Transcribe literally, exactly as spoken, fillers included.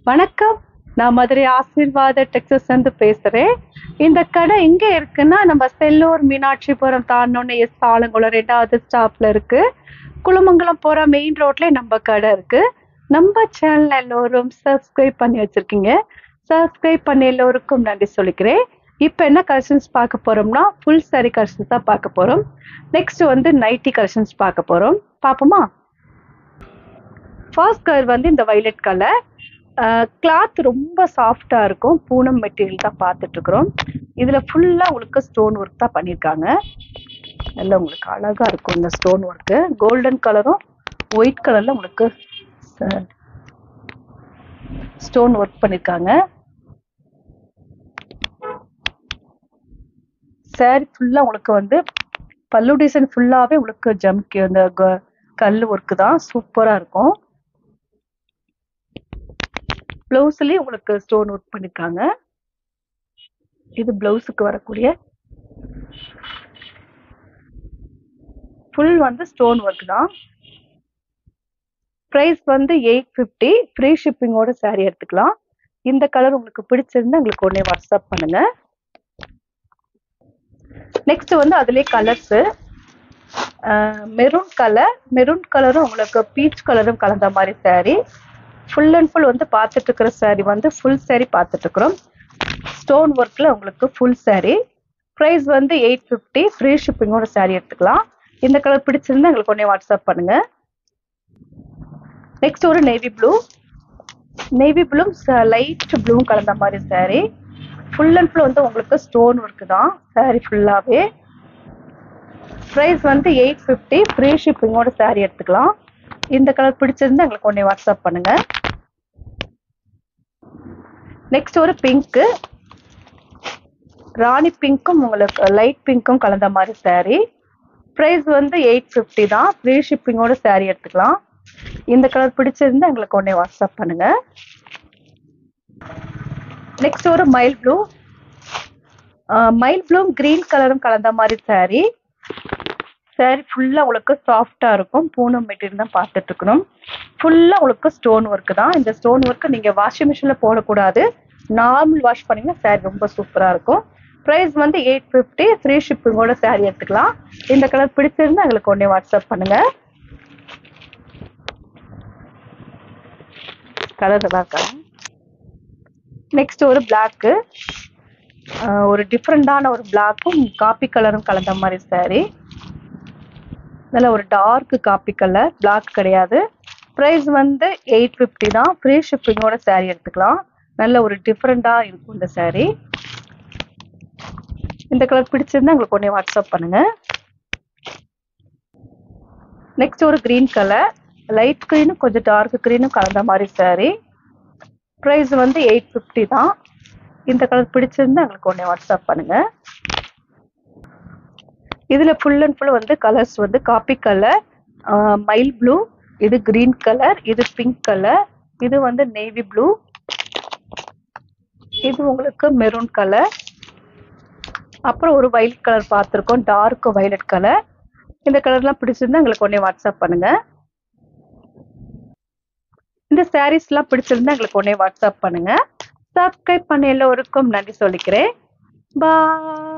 வணக்கம். நான் மதுரை ஆசீர்வாத டெக்ஸஸ் இருந்து பேசுறேன். இந்த கடை எங்க இருக்குன்னா, நம்ம செல்லூர் மீனாட்சிபுரம் தாண்டினோன்னே எஸ் ஆலங்குளம் ரெண்டாவது ஸ்டாப்ல இருக்கு. குளமங்கலம் போற மெயின் ரோட்ல நம்ம கடை இருக்கு. நம்ம சேனல் எல்லோரும் சப்ஸ்கிரைப் பண்ணி வச்சிருக்கீங்க. சப்ஸ்கிரைப் பண்ணி எல்லோருக்கும் நன்றி சொல்லிக்கிறேன். இப்போ என்ன கலெக்ஷன்ஸ் பார்க்க போறோம்னா, ஃபுல் சாரி கலெக்ஷன்ஸ் தான் பார்க்க போறோம். நெக்ஸ்ட் வந்து நைட்டி கலெக்ஷன்ஸ் பார்க்க போறோம். பார்ப்போமா? ஃபர்ஸ்ட் கலர் வந்து இந்த வைலட் கலர். கிளாத் ரொம்ப சாஃப்டா இருக்கும். பூனம் மெட்டீரியல் தான் பார்த்துட்டு இருக்கிறோம். இதுல ஃபுல்லா உங்களுக்கு ஸ்டோன் ஒர்க் தான் பண்ணியிருக்காங்க. நல்லா உங்களுக்கு அழகா இருக்கும் இந்த ஸ்டோன் ஒர்க்கு. கோல்டன் கலரும் ஒயிட் கலர்ல உங்களுக்கு ஸ்டோன் ஒர்க் பண்ணியிருக்காங்க. சாரி ஃபுல்லா உங்களுக்கு வந்து பல்லு டிசைன் ஃபுல்லாவே உங்களுக்கு ஜம்கி அந்த கல் ஒர்க்கு தான் சூப்பரா இருக்கும். பிளவுஸ்லயும் உங்களுக்கு ஸ்டோன் ஒர்க் பண்ணிருக்காங்க. இது பிளவுஸுக்கு வரக்கூடிய ஃபுல் வந்து ஸ்டோன் ஒர்க் தான். பிரைஸ் வந்து எயிட் ஃபிஃப்டி. ஃப்ரீ ஷிப்பிங்கோட சாரி எடுத்துக்கலாம். இந்த கலர் உங்களுக்கு பிடிச்சிருந்தா உங்களுக்கு உடனே வாட்ஸ்அப் பண்ணுங்க. நெக்ஸ்ட் வந்து அதுலயே கலர்ஸ் மெரூன் கலர். மெரூன் கலரும் உங்களுக்கு பீச் கலரும் கலந்த மாதிரி சாரி. ஃபுல் அண்ட் ஃபுல் வந்து பார்த்துட்டு இருக்கிற சாரி வந்து ஃபுல் சாரி பார்த்துட்டு இருக்கிறோம். ஸ்டோன் ஒர்க்ல உங்களுக்கு ஃபுல் சாரி. ப்ரைஸ் வந்து எயிட் ஃபிஃப்டி. ஃப்ரீ ஷிப்பிங்கோட சாரி எடுத்துக்கலாம். இந்த கலர் பிடிச்சிருந்தா எங்களுக்கு உடனே வாட்ஸ்அப் பண்ணுங்க. நெக்ஸ்ட் ஒரு navy blue. Navy blue light blue கலந்த மாதிரி சாரி. ஃபுல் அண்ட் ஃபுல் வந்து உங்களுக்கு ஸ்டோன் ஒர்க் தான் சாரி ஃபுல்லாவே. ப்ரைஸ் வந்து எயிட் ஃபிஃப்டி. ஃப்ரீ ஷிப்பிங்கோட சாரி எடுத்துக்கலாம். இந்த கலர் பிடிச்சிருந்தா எங்களுக்கு உடனே வாட்ஸ்அப் பண்ணுங்க. நெக்ஸ்ட் ஒரு பிங்க். ராணி பிங்க்கும் உங்களுக்கு லைட் பிங்க்கும் கலந்த மாதிரி சாரி. பிரைஸ் வந்து எயிட் ஃபிஃப்டி தான். ஃப்ரீ ஷிப்பிங்கோட சாரி எடுத்துக்கலாம். இந்த கலர் பிடிச்சிருந்தா எங்களுக்கு உடனே வாட்ஸ்அப் பண்ணுங்க. நெக்ஸ்ட் ஒரு mild blue. Mild blue green கலரும் கலந்த மாதிரி சாரி. சாரி ஃபுல்லா உங்களுக்கு சாஃப்டா இருக்கும். பூனம் மெட்டீரியல் தான் பார்த்துட்டு இருக்கணும். ஃபுல்லா உங்களுக்கு ஸ்டோன் ஒர்க் தான். இந்த ஸ்டோன் ஒர்க் நீங்க வாஷிங் மிஷின்ல போடக்கூடாது. நார்மல் வாஷ் பண்ணீங்கன்னா சாரி ரொம்ப சூப்பரா இருக்கும். பிரைஸ் வந்து எயிட் ஃபிஃப்டி. ஃப்ரீ ஷிப்பிங்கோட சாரி எடுத்துக்கலாம். இந்த கலர் பிடிச்சிருந்தா எங்களுக்கு உடனே வாட்ஸ்அப் பண்ணுங்க. கலர் தான் இருக்காங்க. நெக்ஸ்ட் ஒரு பிளாக்கு. ஒரு டிஃப்ரெண்டான ஒரு பிளாக்கும் காப்பி கலரும் கலந்த மாதிரி சாரி. நல்ல ஒரு டார்க் காப்பி கலர், பிளாக் கிடையாது. ப்ரைஸ் வந்து எயிட் ஃபிஃப்டி தான். ஃப்ரீ ஷிப்பிங்கோட சாரி எடுத்துக்கலாம். நல்ல ஒரு டிஃப்ரெண்டா இருக்கும் இந்த சாரி. இந்த கலர் பிடிச்சிருந்தா உங்களுக்கு உடனே வாட்ஸ்அப் பண்ணுங்க. நெக்ஸ்ட் ஒரு கிரீன் கலர். லைட் கிரீனும் கொஞ்சம் டார்க் கிரீனும் கலந்த மாதிரி சாரி. ப்ரைஸ் வந்து எயிட் ஃபிஃப்டி தான். இந்த கலர் பிடிச்சிருந்தா எங்களுக்கு உடனே வாட்ஸ்அப் பண்ணுங்க. இதுல ஃபுல் அண்ட் ஃபுல் வந்து கலர்ஸ் வந்து காப்பி கலர், மைல் ப்ளூ, இது கிரீன் கலர், இது பிங்க் கலர், இது வந்து நேவி ப்ளூ, இது உங்களுக்கு மெரூன் கலர், அப்புறம் ஒரு வயலட் கலர் பார்த்துருக்கோம், டார்க் வயலட் கலர். இந்த கலர்லாம் பிடிச்சிருந்தா எங்களுக்கு உடனே வாட்ஸ்அப் பண்ணுங்க. இந்த சாரீஸ் எல்லாம் பிடிச்சிருந்தா எங்களுக்கு உடனே வாட்ஸ்அப் பண்ணுங்க. சப்ஸ்கிரைப் பண்ண எல்லோருக்கும் நன்றி சொல்லிக்கிறேன். பாய்.